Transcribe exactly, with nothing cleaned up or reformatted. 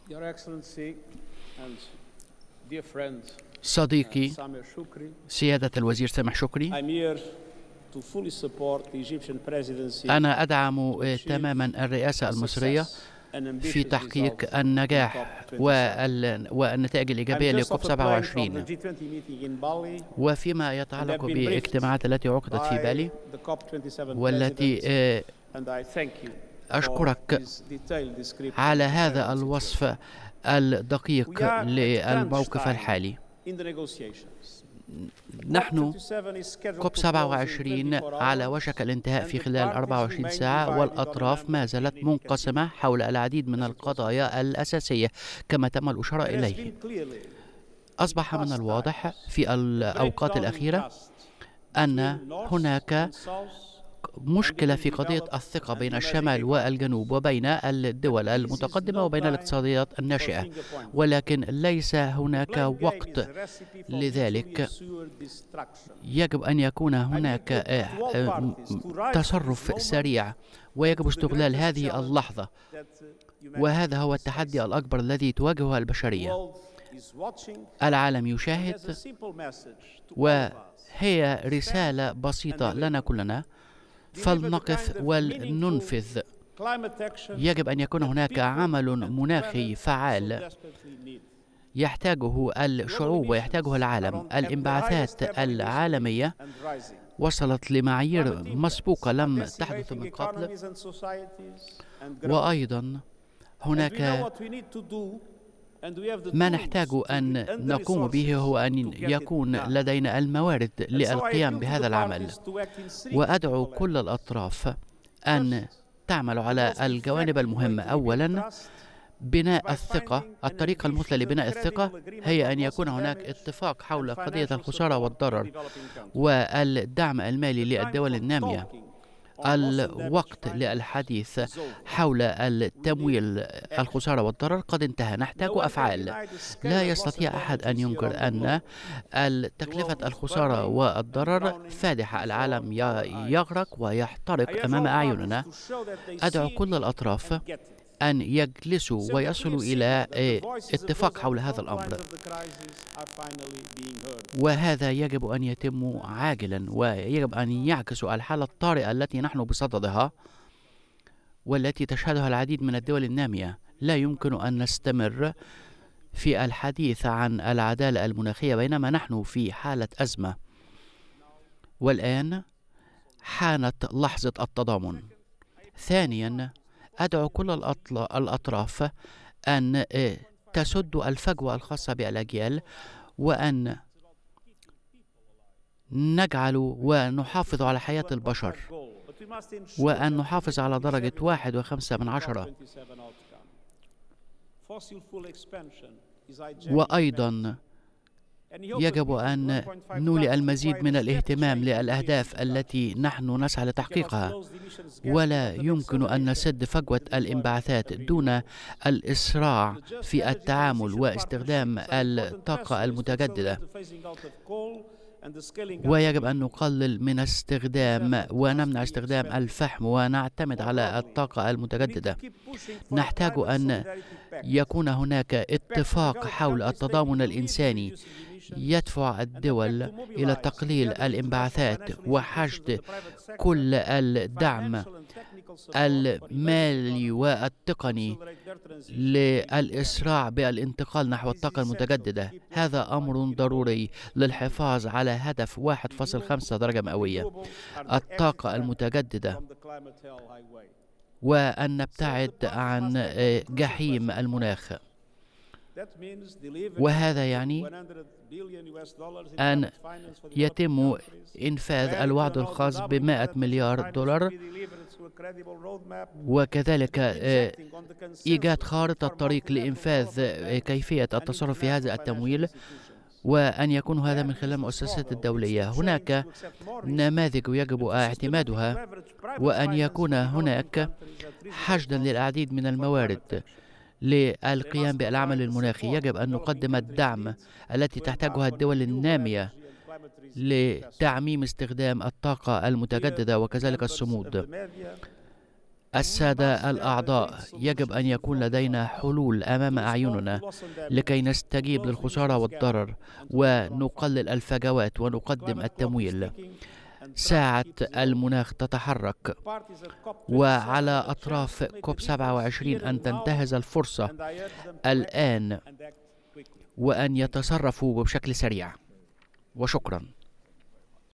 صديقي سيادة الوزير سامح شكري، أنا أدعم تماما الرئاسة المصرية في تحقيق النجاح والنتائج الإيجابية لكوب سبعة وعشرين، وفيما يتعلق باجتماعات التي عقدت في بالي والتي أشكرك على هذا الوصف الدقيق للموقف الحالي. نحن كوب سبعة وعشرين على وشك الانتهاء في خلال أربع وعشرين ساعة، والأطراف ما زالت منقسمة حول العديد من القضايا الأساسية كما تم الإشارة إليه. أصبح من الواضح في الأوقات الأخيرة أن هناك مشكلة في قضية الثقة بين الشمال والجنوب وبين الدول المتقدمة وبين الاقتصاديات الناشئة، ولكن ليس هناك وقت لذلك. يجب أن يكون هناك تصرف سريع ويجب استغلال هذه اللحظة، وهذا هو التحدي الأكبر الذي تواجهه البشرية. العالم يشاهد، وهي رسالة بسيطة لنا كلنا: فلنقف ولننفذ. يجب أن يكون هناك عمل مناخي فعال يحتاجه الشعوب ويحتاجه العالم. الانبعاثات العالمية وصلت لمعايير مسبوقة لم تحدث من قبل، وأيضا هناك ما نحتاج أن نقوم به هو أن يكون لدينا الموارد للقيام بهذا العمل. وأدعو كل الأطراف أن تعمل على الجوانب المهمة. أولا، بناء الثقة. الطريقة المثلى لبناء الثقة هي أن يكون هناك اتفاق حول قضية الخسارة والضرر والدعم المالي للدول النامية. الوقت للحديث حول التمويل الخسارة والضرر قد انتهى. نحتاج أفعال. لا يستطيع أحد أن ينكر أن تكلفة الخسارة والضرر فادحة. العالم يغرق ويحترق أمام أعيننا. أدعو كل الأطراف أن يجلسوا ويصلوا إلى اتفاق حول هذا الأمر، وهذا يجب أن يتم عاجلا، ويجب أن يعكس الحالة الطارئة التي نحن بصددها والتي تشهدها العديد من الدول النامية. لا يمكن أن نستمر في الحديث عن العدالة المناخية بينما نحن في حالة أزمة، والآن حانت لحظة التضامن. ثانيا، أدعو كل الأطراف أن تسد الفجوة الخاصة بالأجيال، وأن نجعل ونحافظ على حياة البشر، وأن نحافظ على درجة واحد وخمسة من عشرة. وأيضا يجب أن نولي المزيد من الاهتمام للأهداف التي نحن نسعى لتحقيقها، ولا يمكن أن نسد فجوة الانبعاثات دون الإسراع في التعامل واستخدام الطاقة المتجددة. ويجب أن نقلل من استخدام ونمنع استخدام الفحم ونعتمد على الطاقة المتجددة. نحتاج أن يكون هناك اتفاق حول التضامن الإنساني يدفع الدول إلى تقليل الانبعاثات وحشد كل الدعم المالي والتقني للإسراع بالانتقال نحو الطاقة المتجددة. هذا أمر ضروري للحفاظ على هدف واحد فاصلة خمسة درجة مئوية الطاقة المتجددة، وأن نبتعد عن جحيم المناخ. وهذا يعني أن يتم إنفاذ الوعد الخاص بمائة مليار دولار، وكذلك إيجاد خارطة طريق لإنفاذ كيفية التصرف في هذا التمويل، وأن يكون هذا من خلال المؤسسات الدولية. هناك نماذج يجب اعتمادها، وأن يكون هناك حشدا للعديد من الموارد للقيام بالعمل المناخي. يجب أن نقدم الدعم التي تحتاجها الدول النامية لتعميم استخدام الطاقة المتجددة وكذلك الصمود. السادة الأعضاء، يجب أن يكون لدينا حلول أمام أعيننا لكي نستجيب للخسارة والضرر ونقلل الفجوات ونقدم التمويل. ساعة المناخ تتحرك، وعلى أطراف كوب سبعة وعشرين أن تنتهز الفرصة الآن وأن يتصرفوا بشكل سريع. وشكرا.